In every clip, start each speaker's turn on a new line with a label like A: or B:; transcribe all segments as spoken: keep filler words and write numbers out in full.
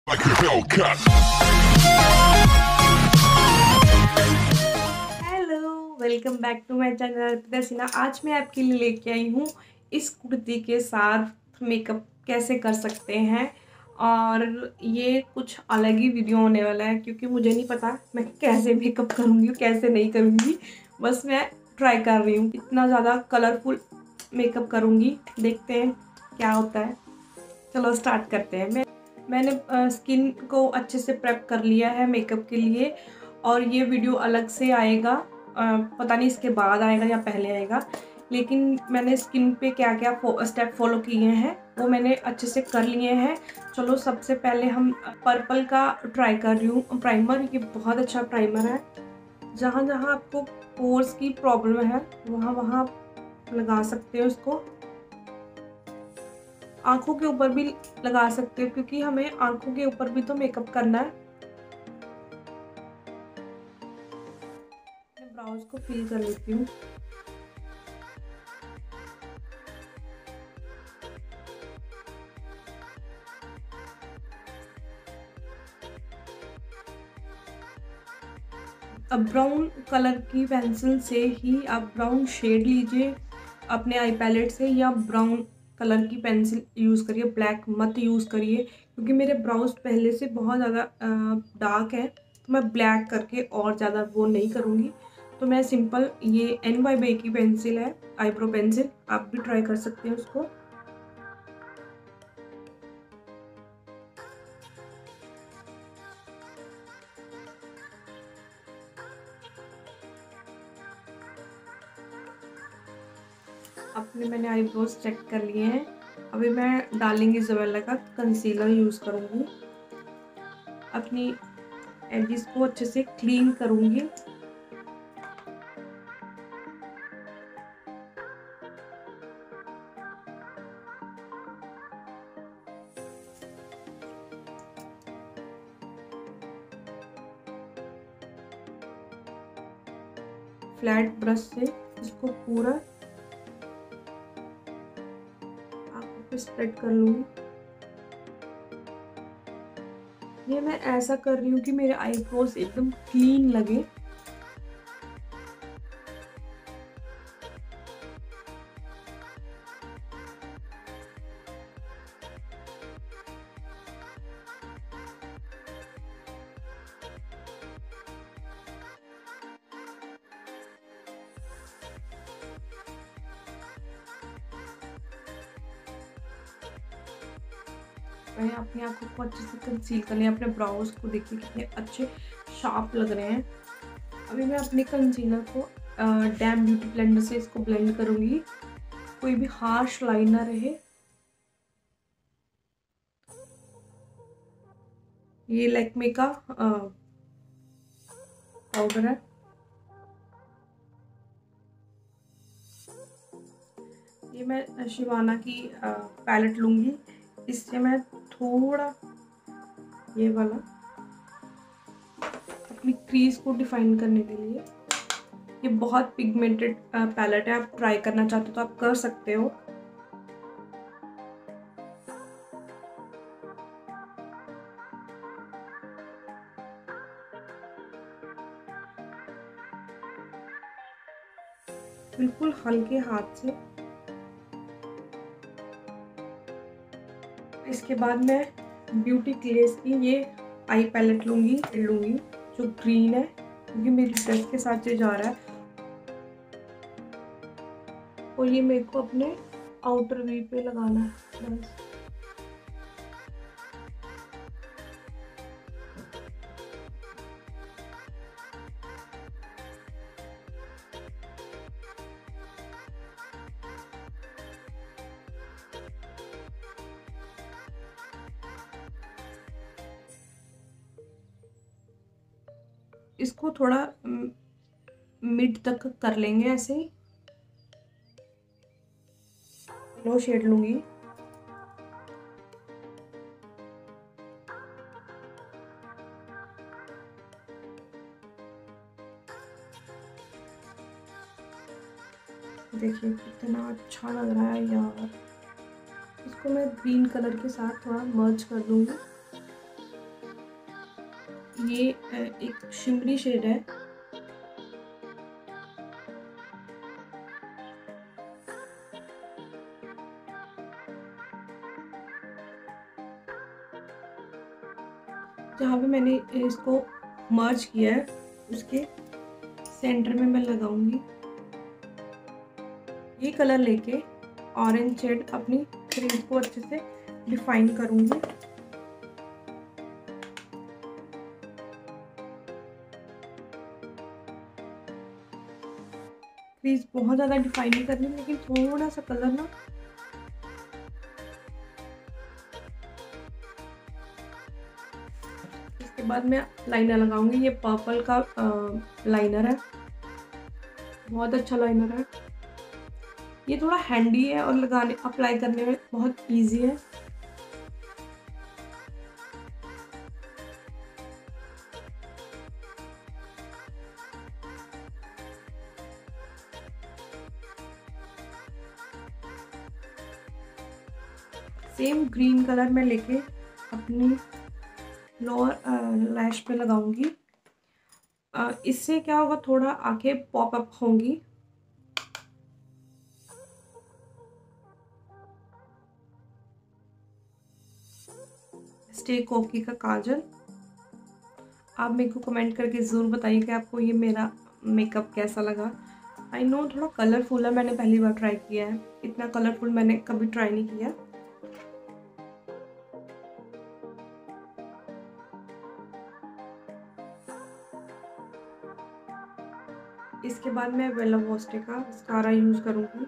A: Hello, welcome back to my channel Arpita Sinha. आज मैं आपके लिए लेके आई हूँ इस कुर्ती के साथ मेकअप कैसे कर सकते हैं। और ये कुछ अलग ही वीडियो होने वाला है क्योंकि मुझे नहीं पता मैं कैसे मेकअप करूँगी कैसे नहीं करूँगी। बस मैं ट्राई कर रही हूँ, इतना ज़्यादा कलरफुल मेकअप करूँगी, देखते हैं क्या होता है। चलो स्टार्ट करते हैं। मैं मैंने स्किन को अच्छे से प्रेप कर लिया है मेकअप के लिए, और ये वीडियो अलग से आएगा, आ, पता नहीं इसके बाद आएगा या पहले आएगा। लेकिन मैंने स्किन पे क्या क्या फो, स्टेप फॉलो किए हैं वो मैंने अच्छे से कर लिए हैं। चलो सबसे पहले हम पर्पल का ट्राई कर रही हूँ प्राइमर। ये बहुत अच्छा प्राइमर है, जहाँ जहाँ आपको पोर्स की प्रॉब्लम है वहाँ वहाँ लगा सकते हो इसको। आंखों के ऊपर भी लगा सकते हो क्योंकि हमें आंखों के ऊपर भी तो मेकअप करना है। मैं ब्राउज को फिल कर लेती हूँ। अब ब्राउन कलर की पेंसिल से ही आप ब्राउन शेड लीजिए अपने आई पैलेट से, या ब्राउन कलर की पेंसिल यूज़ करिए, ब्लैक मत यूज़ करिए क्योंकि मेरे ब्राउज पहले से बहुत ज़्यादा डार्क है, तो मैं ब्लैक करके और ज़्यादा वो नहीं करूँगी। तो मैं सिंपल ये एन वाई बे की पेंसिल है, आईब्रो पेंसिल, आप भी ट्राई कर सकते हैं उसको। अपने मैंने आईब्रोज चेक कर लिए हैं। अभी मैं डार्लिंग इज़ाबेला का कंसीलर यूज़ करूँगी, अपनी एजेस को अच्छे से क्लीन करूँगी। फ्लैट ब्रश से इसको पूरा आंखों पे स्प्रेड कर लूँगी। ये मैं ऐसा कर रही हूँ कि मेरे आईब्रोज एकदम क्लीन लगे। मैंने अपनी आंखों को अच्छे से कंसील कर लिया। अपने ब्राउज को देखिए कितने अच्छे शार्प लग रहे हैं। अभी मैं अपने कंसीलर को डैम ब्यूटी ब्लेंडर से इसको ब्लेंड करूँगी, कोई भी हार्श लाइन ना रहे। ये लैक्मे का पाउडर है। ये मैं शिवाना की पैलेट लूँगी, इससे मैं थोड़ा ये वाला अपनी क्रीज को डिफाइन करने के लिए। ये बहुत पिगमेंटेड पैलेट है, आप ट्राई करना चाहते हो तो आप कर सकते हो। बिल्कुल हल्के हाथ से। इसके बाद मैं ब्यूटी क्लेस की ये आई पैलेट लूँगी लूँगी जो ग्रीन है क्योंकि मेरी ड्रेस के साथ ये जा रहा है, और ये मेरे को अपने आउटर वी पे लगाना है बस। इसको थोड़ा मिड तक कर लेंगे ऐसे ही। लो शेड लूंगी। देखिए कितना अच्छा लग रहा है यार। इसको मैं ग्रीन कलर के साथ थोड़ा मर्ज कर दूंगी। ये एक शिमरी शेड है। जहाँ पे मैंने इसको मर्ज किया है उसके सेंटर में मैं लगाऊंगी। ये कलर लेके ऑरेंज शेड अपनी क्रीज को अच्छे से डिफाइन करूंगी। क्रीज बहुत ज़्यादा डिफाइन नहीं करनी, लेकिन थोड़ा सा कलर ना इसके बाद मैं लाइनर लगाऊंगी। ये पर्पल का लाइनर है, बहुत अच्छा लाइनर है। ये थोड़ा हैंडी है और लगाने अप्लाई करने में बहुत इजी है। सेम ग्रीन कलर में लेके अपनी लोअर लैश पे लगाऊंगी। इससे क्या होगा, थोड़ा आंखें पॉप अप होंगी। स्टे कॉफी का काजल। आप मेरे को कमेंट करके ज़रूर बताइए कि आपको ये मेरा मेकअप कैसा लगा। आई नो थोड़ा कलरफुल है, मैंने पहली बार ट्राई किया है, इतना कलरफुल मैंने कभी ट्राई नहीं किया। इसके बाद मैं बेला वोस्टे का मस्कारा यूज़ करूँगी।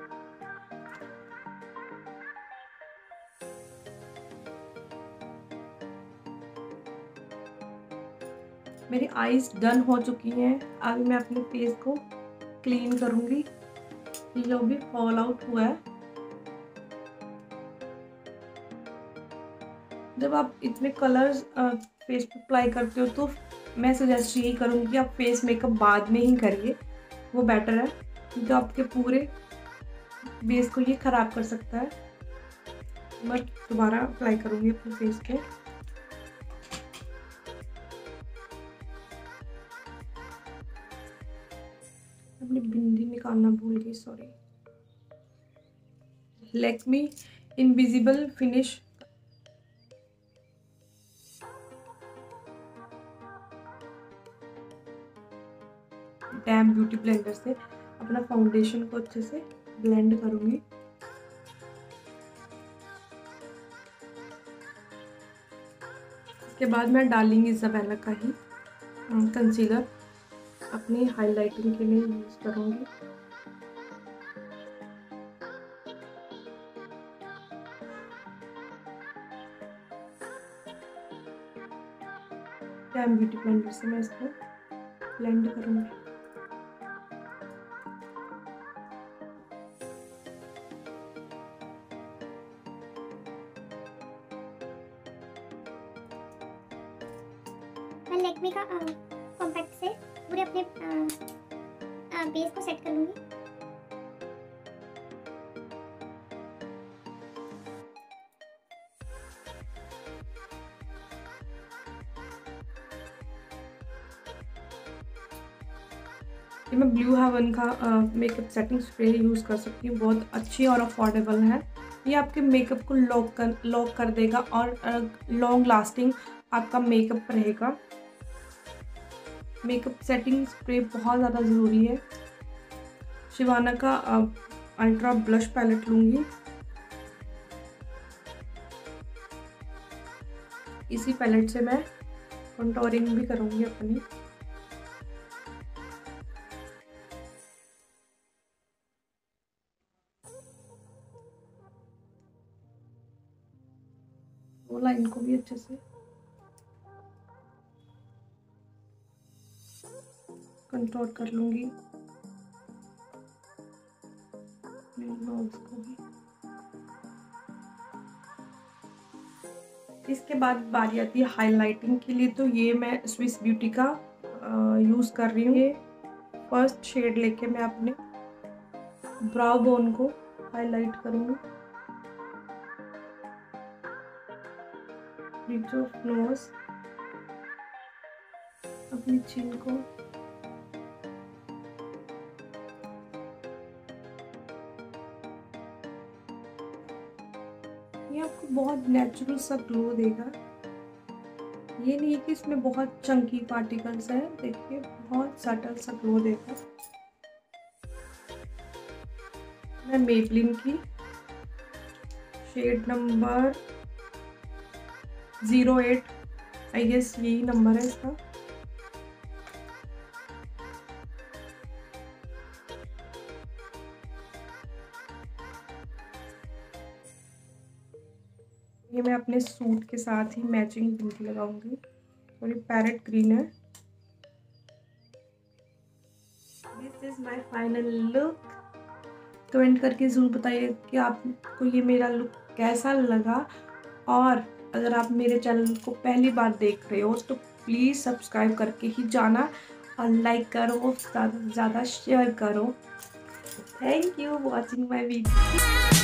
A: मेरी आईज डन हो चुकी हैं। अभी मैं अपने फेस को क्लीन करूँगी। ये जो भी फॉल आउट हुआ है, जब आप इतने कलर्स फेस पे अप्लाई करते हो तो मैं सजेस्ट यही करूँगी कि आप फेस मेकअप बाद में ही करिए, वो बेटर है, क्योंकि आपके पूरे बेस को ये ख़राब कर सकता है। मैं दोबारा अप्लाई करूँगी अपने फेस पे। अपनी बिंदी निकालना भूल गई, sorry. Lakme invisible finish dam beauty blender से अपना फाउंडेशन को अच्छे से ब्लेंड करूँगी। इसके बाद मैं डार्लिंग इज़ाबेला का ही कंसीलर अपनी हाइलाइटिंग के लिए यूज़ करूँगी। डैम ब्यूटी ब्लेंडर से मैं इसको ब्लेंड करूँगी।
B: मैं लैक्मे का कॉम्पैक्ट से पूरे अपने बेस को सेट कर लूँगी।
A: ये मैं ब्लू हेवन का मेकअप सेटिंग स्प्रे यूज़ कर सकती हूँ, बहुत अच्छी और अफोर्डेबल है। ये आपके मेकअप को लॉक कर लॉक कर देगा और लॉन्ग लास्टिंग आपका मेकअप रहेगा। मेकअप सेटिंग स्प्रे बहुत ज़्यादा ज़रूरी है। शिवाना का अल्ट्रा ब्लश पैलेट लूँगी। इसी पैलेट से मैं कंटूरिंग भी करूँगी अपनी। वो लाइन को भी अच्छे से कंट्रोल कर लूँगी, नोज को भी। इसके बाद बारी आती है हाइलाइटिंग के लिए, तो ये मैं स्विस ब्यूटी का यूज़ कर रही हूँ। ये फर्स्ट शेड लेके मैं अपने ब्राउ बोन को हाईलाइट करूँगी। ब्रिज ऑफ नोज, अपनी चिन को। ये आपको बहुत नेचुरल सा ग्लो देगा। ये नहीं कि इसमें बहुत चंकी पार्टिकल्स है, देखिए बहुत सटल सा ग्लो देगा। मैं मेबलिन की shade number zero eight, I guess यही नंबर है इसका। ये मैं अपने सूट के साथ ही मैचिंग बिंदी लगाऊंगी, और ये पैरेट ग्रीन है। This is my final look. Comment करके ज़रूर बताइए कि आपको ये मेरा लुक कैसा लगा, और अगर आप मेरे चैनल को पहली बार देख रहे हो तो प्लीज़ सब्सक्राइब करके ही जाना, और लाइक करो, ज़्यादा से ज़्यादा शेयर करो। Thank you watching my video.